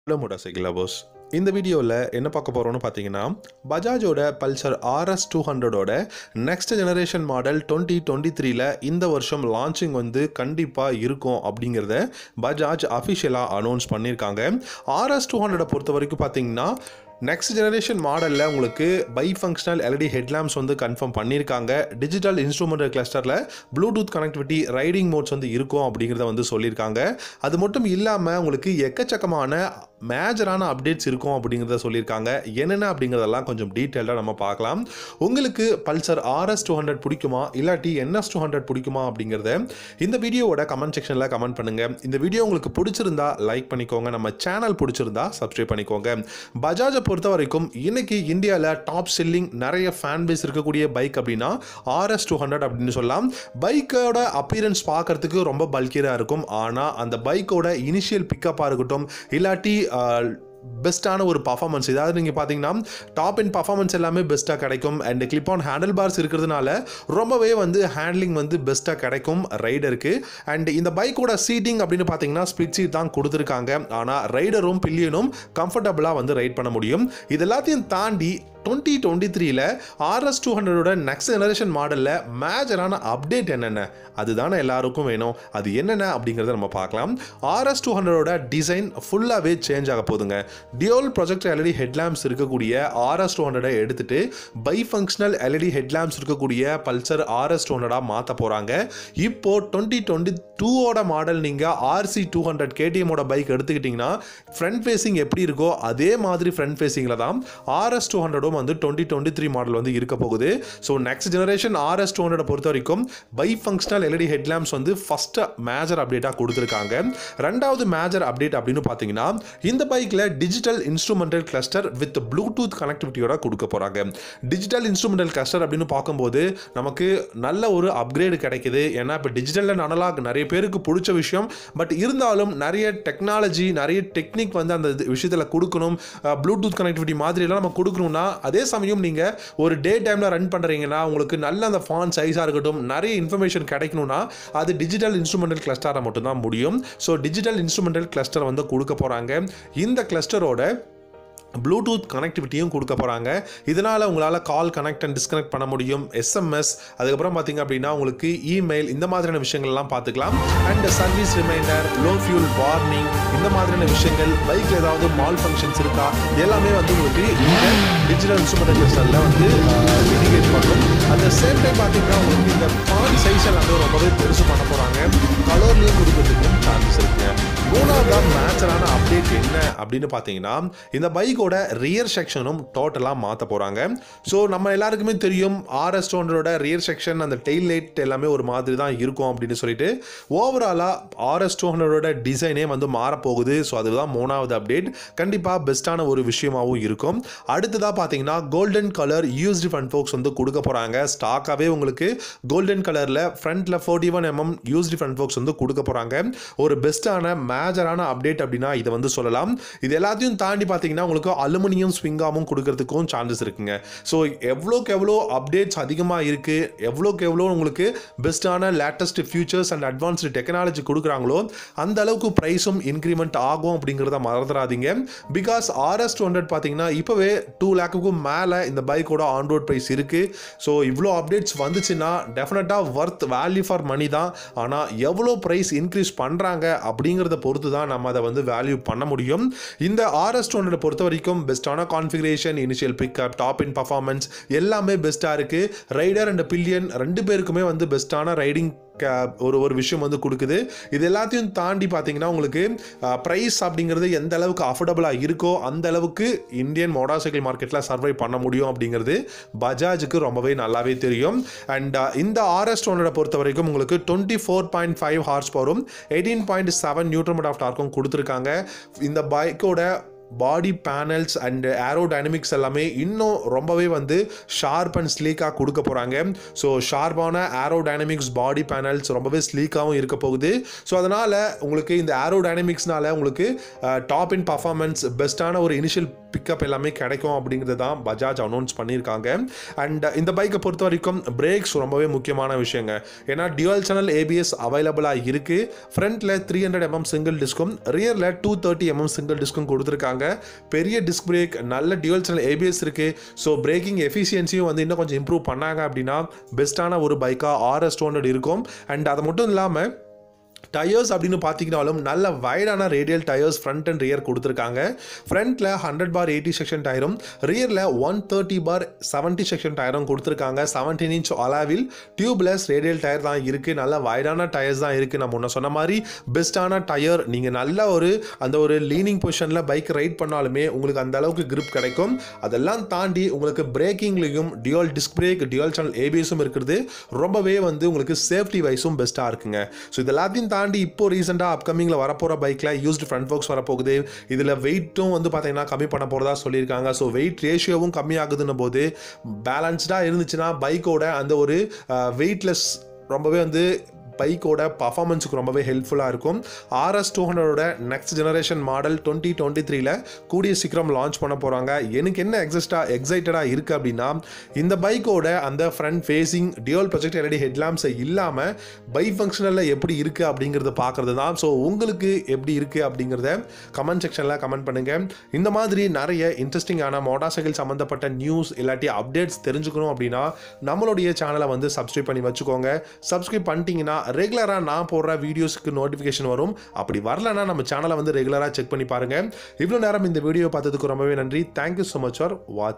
Hello motorcycle lovers. இந்த வீடியோவில் என்ன பார்க்க போகிறோம்னு பார்த்தீங்கன்னா பஜாஜோட பல்சர் RS200ஓட நெக்ஸ்ட் ஜெனரேஷன் மாடல் 2023ல் இந்த வருஷம் லான்ச்சிங் வந்து கண்டிப்பாக இருக்கும் அப்படிங்கிறத பஜாஜ் அஃபிஷியலாக அனௌன்ஸ் பண்ணியிருக்காங்க. RS200 பொறுத்த வரைக்கும் பார்த்தீங்கன்னா நெக்ஸ்ட் ஜெனரேஷன் மாடலில் உங்களுக்கு பை ஃபங்க்ஷனல் எல்இடி ஹெட்லாம்ப்ஸ் வந்து கன்ஃபார்ம் பண்ணியிருக்காங்க. டிஜிட்டல் இன்ஸ்ட்ருமெண்டல் கிளஸ்டரில் ப்ளூடூத் கனெக்டிவிட்டி ரைடிங் மோட்ஸ் வந்து இருக்கும் அப்படிங்கிறத வந்து சொல்லியிருக்காங்க. அது மட்டும் இல்லாமல் உங்களுக்கு எக்கச்சக்கமான மேஜரான அப்டேட்ஸ் இருக்கும் அப்படிங்கிறத சொல்லியிருக்காங்க. என்னென்ன அப்படிங்கிறதெல்லாம் கொஞ்சம் டீட்டெயிலாக நம்ம பார்க்கலாம். உங்களுக்கு பல்சர் RS200 பிடிக்குமா இல்லாட்டி NS200 பிடிக்குமா அப்படிங்கிறத இந்த வீடியோவோட கமெண்ட் செக்ஷனில் கமெண்ட் பண்ணுங்கள். இந்த வீடியோ உங்களுக்கு பிடிச்சிருந்தா லைக் பண்ணிக்கோங்க. நம்ம சேனல் பிடிச்சிருந்தா சப்ஸ்கிரைப் பண்ணிக்கோங்க. பஜாஜை பொறுத்த வரைக்கும் இன்னைக்கு இந்தியாவில் டாப் செல்லிங் நிறைய ஃபேன் பேஸ் இருக்கக்கூடிய பைக் அப்படின்னா RS200 அப்படின்னு சொல்லலாம். பைக்கோட அப்பியரன்ஸ் பார்க்கறதுக்கு ரொம்ப பல்கியாக இருக்கும். ஆனால் அந்த பைக்கோட இனிஷியல் பிக்கப்பாக இருக்கட்டும் இல்லாட்டி பெஸ்ட்டான ஒரு பர்ஃபார்மன்ஸ், இதாவது நீங்கள் பார்த்தீங்கன்னா டாப் இன் பர்ஃபார்மன்ஸ் எல்லாமே பெஸ்ட்டாக கிடைக்கும். And clip on handle bars இருக்கிறதுனால ரொம்பவே வந்து ஹேண்ட்லிங் வந்து பெஸ்ட்டாக கிடைக்கும் ரைடருக்கு. அண்ட் இந்த பைக்கோட சீட்டிங் அப்படின்னு பார்த்தீங்கன்னா ஸ்பிட் சீட் தான் கொடுத்துருக்காங்க. ஆனால் ரைடரும் பில்லியனும் கம்ஃபர்டபுளாக வந்து ரைட் பண்ண முடியும். இது எல்லாத்தையும் தாண்டி 2023ல் RS200ஓட நெக்ஸ்ட் ஜெனரேஷன் மாடலில் மேஜரான அப்டேட் என்னென்ன அதுதானே எல்லாருக்கும் வேணும். அது என்னென்ன அப்படிங்கிறத நம்ம பார்க்கலாம். RS200ஓட டிசைன் ஃபுல்லாகவே சேஞ்ச் ஆக போகுதுங்க. டியூல் ப்ரொஜெக்டர் எல்இடி ஹெட்லாம்ப்ஸ் இருக்கக்கூடிய RS200 எடுத்துட்டு பை ஃபங்க்ஷனல் எல்இடி ஹெட்லாம்ப்ஸ் இருக்கக்கூடிய பல்சர் RS200 மாற்ற போகிறாங்க. இப்போ 2022ஓட மாடல் நீங்கள் RC200 KTMோட பைக் எடுத்துக்கிட்டிங்கன்னா ஃப்ரண்ட் ஃபேஸிங் எப்படி இருக்கோ அதே மாதிரி ஃப்ரண்ட் ஃபேஸிங்கில் தான் RS200 வந்து 2023 மாடல் வந்து இருக்க போகுது. ஸோ நெக்ஸ்ட் ஜெனரேஷன் RS200 பொறுத்த வரைக்கும் பை ஃபங்க்ஷனல் எல்இடி ஹெட்லாம்ப்ஸ் வந்து ஃபர்ஸ்ட் மேஜர் அப்டேட்டாக கொடுத்துருக்காங்க. ரெண்டாவது மேஜர் அப்டேட் அப்படின்னு பார்த்தீங்கன்னா இந்த பைக்கில் digital instrumental cluster with Bluetooth கனெக்டிவிட்டியோட கொடுக்க போகிறாங்க. டிஜிட்டல் இன்ஸ்ட்ருமெண்டல் கிளஸ்டர் அப்படின்னு பார்க்கும்போது நமக்கு நல்ல ஒரு அப்கிரேடு கிடைக்குது. ஏன்னா இப்போ டிஜிட்டல் அண்ட் அனலாக் நிறைய பேருக்கு பிடிச்ச விஷயம். பட் இருந்தாலும் நிறைய டெக்னாலஜி நிறைய டெக்னிக் வந்து அந்த விஷயத்தில் கொடுக்கணும். ப்ளூடூத் கனெக்டிவிட்டி மாதிரிலாம் நம்ம கொடுக்கணும்னா அதே சமயம் நீங்கள் ஒரு டே டைமில் ரன் பண்ணுறீங்கன்னா உங்களுக்கு நல்ல அந்த ஃபான் சைஸாக இருக்கட்டும் நிறைய இன்ஃபர்மேஷன் கிடைக்கணும்னா அது டிஜிட்டல் இன்ஸ்ட்ருமெண்டல் கிளஸ்டராக மட்டும்தான் முடியும். ஸோ டிஜிட்டல் இன்ஸ்ட்ருமெண்டல் கிளஸ்டர் வந்து கொடுக்க போகிறாங்க. இந்த கிளஸ்டரோட ப்ளூடூத் கனெக்டிவிட்டியும் கொடுக்க போகிறாங்க. இதனால் உங்களால் கால் கனெக்ட் அண்ட் டிஸ்கனெக்ட் பண்ண முடியும். SMS அதுக்கப்புறம் பார்த்தீங்க அப்படின்னா உங்களுக்கு இமெயில் இந்த மாதிரியான விஷயங்கள்லாம் பார்த்துக்கலாம். And service reminder, low fuel warning இந்த மாதிரியான விஷயங்கள், பைக்கில் ஏதாவது மால் ஃபங்க்ஷன்ஸ் இருக்கா எல்லாமே வந்து உங்களுக்கு இந்த டிஜிட்டல் இன்ஸ்ட்ருமெண்டல் கிளஸ்டரில் வந்து இண்டிகேட் பண்ணும். அட் த சேம் டைம் பார்த்தீங்கன்னா உங்களுக்கு இந்த ஃபாண்ட் சைஸ் எல்லாமே ரொம்பவே பெருசு பண்ண போகிறாங்க. கலர்லேயும் கொடுக்கறதுக்கும் சான்சஸ் இருக்குங்க. மூணாவது மேட்சரான அப்டேட் என்ன அப்படின்னு பார்த்தீங்கன்னா இந்த பைக்கோட ரியர் செக்ஷனும் டோட்டலாக மாற்ற போகிறாங்க. ஸோ நம்ம எல்லாருக்குமே தெரியும் RS200ஓட ரியர் செக்ஷன் அந்த டெயில் லைட் எல்லாமே ஒரு மாதிரி தான் இருக்கும் அப்படின்னு சொல்லிட்டு ஓவராலாக RS200ஓட டிசைனே வந்து மாறப்போகுது. ஸோ அதுதான் மூணாவது அப்டேட். கண்டிப்பாக பெஸ்ட்டான ஒரு விஷயமாகவும் இருக்கும். அடுத்ததாக பார்த்தீங்கன்னா golden colour used front forks வந்து கொடுக்க போகிறாங்க. ஸ்டாக்காகவே உங்களுக்கு கோல்டன் கலரில் ஃப்ரண்ட்டில் 41mm யூஸ்டு ஃப்ரண்ட் ஃபோக்ஸ் வந்து கொடுக்க போகிறாங்க. ஒரு பெஸ்ட்டான மேஜரான அப்டேட் அப்படின்னா இதை வந்து சொல்லலாம். இது எல்லாத்தையும் தாண்டி பார்த்தீங்கன்னா உங்களுக்கு அலுமினியம் ஸ்விங்காமும் கொடுக்கறதுக்கும் சான்சஸ் இருக்குங்க. ஸோ எவ்வளோக்கு எவ்வளோ அப்டேட்ஸ் அதிகமாக இருக்குது, எவ்வளோக்கு எவ்வளோ உங்களுக்கு பெஸ்ட்டான latest features and advanced technology கொடுக்குறாங்களோ அந்த அளவுக்கு ப்ரைஸும் இன்க்ரிமெண்ட் ஆகும் அப்படிங்கிறத மறந்துடாதீங்க. பிகாஸ் RS200 பார்த்தீங்கன்னா இப்போவே 2 lakhக்கும் மேலே இந்த பைக்கோட ஆன் ரோட் ப்ரைஸ் இருக்குது. ஸோ இவ்வளோ அப்டேட்ஸ் வந்துச்சுன்னா டெஃபினட்டாக ஒர்த் வேல்யூ ஃபார் மணி தான். ஆனால் எவ்வளோ ப்ரைஸ் இன்க்ரீஸ் பண்ணுறாங்க அப்படிங்கிறத பொறுத்து தான் நம்ம அதை வந்து வேல்யூ பண்ண முடியும். இந்த RS200 பொறுத்த வரைக்கும் பெஸ்ட்டான configuration, initial pickup, top in performance எல்லாமே பெஸ்ட்டாக இருக்குது. ரைடர் அண்ட் பில்லியன் ரெண்டு பேருக்குமே வந்து பெஸ்ட்டான ரைடிங் ஒரு விஷயம் வந்து கொடுக்குது. இது எல்லாத்தையும் தாண்டி பார்த்தீங்கன்னா உங்களுக்கு ப்ரைஸ் அப்படிங்கிறது எந்த அளவுக்கு அஃபோர்டபுளாக இருக்கோ அந்த அளவுக்கு இந்தியன் மோட்டார் சைக்கிள் மார்க்கெட்டில் சர்வை பண்ண முடியும் அப்படிங்கிறது பஜாஜுக்கு ரொம்பவே நல்லாவே தெரியும். அண்ட் இந்த RS200 பொறுத்த வரைக்கும் உங்களுக்கு 24.5 ஹார்ஸ் பவரும் 18.7 நியூட்டன் மீட்டர் ஆஃப் டார்க்கும் கொடுத்துருக்காங்க. இந்த பைக்கோட பாடி பேனல்ஸ் அண்ட் ஏரோடைனமிக்ஸ் எல்லாமே இன்னும் ரொம்பவே வந்து ஷார்ப் அண்ட் ஸ்லீக்காக கொடுக்க போகிறாங்க. ஸோ ஷார்ப்பான ஏரோடைனமிக்ஸ் பாடி பேனல்ஸ் ரொம்பவே ஸ்லீக்காகவும் இருக்க போகுது. ஸோ அதனால் உங்களுக்கு இந்த ஏரோடைனமிக்ஸ்னால உங்களுக்கு டாப் இன் பர்ஃபார்மன்ஸ் பெஸ்ட்டான ஒரு இனிஷியல் பிக்கப் எல்லாமே கிடைக்கும் அப்படிங்கிறது தான் பஜாஜ் அனௌன்ஸ் பண்ணியிருக்காங்க. அண்ட் இந்த பைக்கை பொறுத்த வரைக்கும் பிரேக்ஸ் ரொம்பவே முக்கியமான விஷயங்க. ஏன்னா டியூவல் சேனல் ஏபிஎஸ் அவைலபிளாக இருக்குது. ஃப்ரண்ட்டில் 300mm சிங்கிள் டிஸ்க்கும் ரியரில் 230mm சிங்கிள் டிஸ்க்கும் கொடுத்துருக்காங்க. பெரிய டிஸ்க் பிரேக், நல்ல டியூவல் சேனல் ஏபிஎஸ் இருக்குது. ஸோ பிரேக்கிங் எஃபிஷியன்சியும் வந்து இன்னும் கொஞ்சம் இம்ப்ரூவ் பண்ணாங்க அப்படின்னா பெஸ்ட்டான ஒரு பைக்காக RS200 இருக்கும். அண்ட் அது மட்டும் இல்லாமல் டயர்ஸ் அப்படின்னு பார்த்தீங்கன்னாலும் நல்ல வைடான radial tyres front and rear கொடுத்துருக்காங்க. ஃப்ரண்ட்டில் 100/80 செக்ஷன் டயரும் ரியரில் 130/70 செக்ஷன் டயரும் கொடுத்துருக்காங்க. 17 inch அலாவில் டியூப்லெஸ் ரேடியல் டயர் தான் இருக்குது. நல்ல வைடான டயர்ஸ் தான் இருக்குது. நம்ம முன்ன சொன்ன மாதிரி பெஸ்ட்டான டயர். நீங்கள் நல்ல ஒரு லீனிங் பொசிஷனில் பைக் ரைட் பண்ணாலுமே உங்களுக்கு அந்த அளவுக்கு கிரிப் கிடைக்கும். அதெல்லாம் தாண்டி உங்களுக்கு பிரேக்கிங்லையும் dual disc brake, dual channel ஏபிஎஸும் இருக்கிறது ரொம்பவே வந்து உங்களுக்கு சேஃப்டி வைஸும் பெஸ்ட்டாக இருக்குங்க. ஸோ இது எல்லாத்தையும் தாண்டி இப்போ ரீசெண்டாக அப்கமிங்கில் வரப்போகிற பைக்கில் யூஸ்டு ஃப்ரண்ட் ஃபோக்ஸ் வரப்போகுது. இதில் வெயிட்டும் வந்து பார்த்தீங்கன்னா கம்மி பண்ண போகிறதா சொல்லியிருக்காங்க. ஸோ வெயிட் ரேஷியோவும் கம்மியாகுதுன்னும் போது பேலன்ஸ்டாக இருந்துச்சுன்னா பைக்கோட அந்த ஒரு வெயிட்லெஸ் ரொம்பவே வந்து பைக்கோட பர்ஃபார்மன்ஸுக்கு ரொம்பவே ஹெல்ப்ஃபுல்லாக இருக்கும். RS200ஓட நெக்ஸ்ட் ஜெனரேஷன் மாடல் 2023ல் கூடிய சீக்கிரம் லான்ச் பண்ண போகிறாங்க. எனக்கு என்ன எக்ஸைட்டடாக இருக்குது அப்படின்னா இந்த பைக்கோட அந்த front facing dual projector LED ஹெட்லாம்ப்ஸை இல்லாமல் பை ஃபங்க்ஷனலில் எப்படி இருக்குது அப்படிங்கிறத பார்க்குறது தான். ஸோ உங்களுக்கு எப்படி இருக்குது அப்படிங்கிறத கமெண்ட் செக்ஷனில் கமெண்ட் பண்ணுங்கள். இந்த மாதிரி நிறைய இன்ட்ரெஸ்டிங்கான மோட்டார் சைக்கிள் சம்மந்தப்பட்ட நியூஸ் இல்லாட்டி அப்டேட்ஸ் தெரிஞ்சுக்கணும் அப்படின்னா நம்மளுடைய சேனலை வந்து சப்ஸ்கிரைப் பண்ணி வச்சுக்கோங்க. சப்ஸ்கிரைப் பண்ணிட்டீங்கன்னா ரெகுலராக நான் போடுற வீடியோஸ்க்கு நோட்டிஃபிகேஷன் வரும். அப்படி வரலன்னா நம்ம சேனலை வந்து ரெகுலராக செக் பண்ணி பாருங்கள். இவ்வளோ நேரம் இந்த வீடியோ பார்த்ததுக்கு ரொம்பவே நன்றி. தேங்க்யூ ஸோ மச் ஃபார் வாட்சிங்.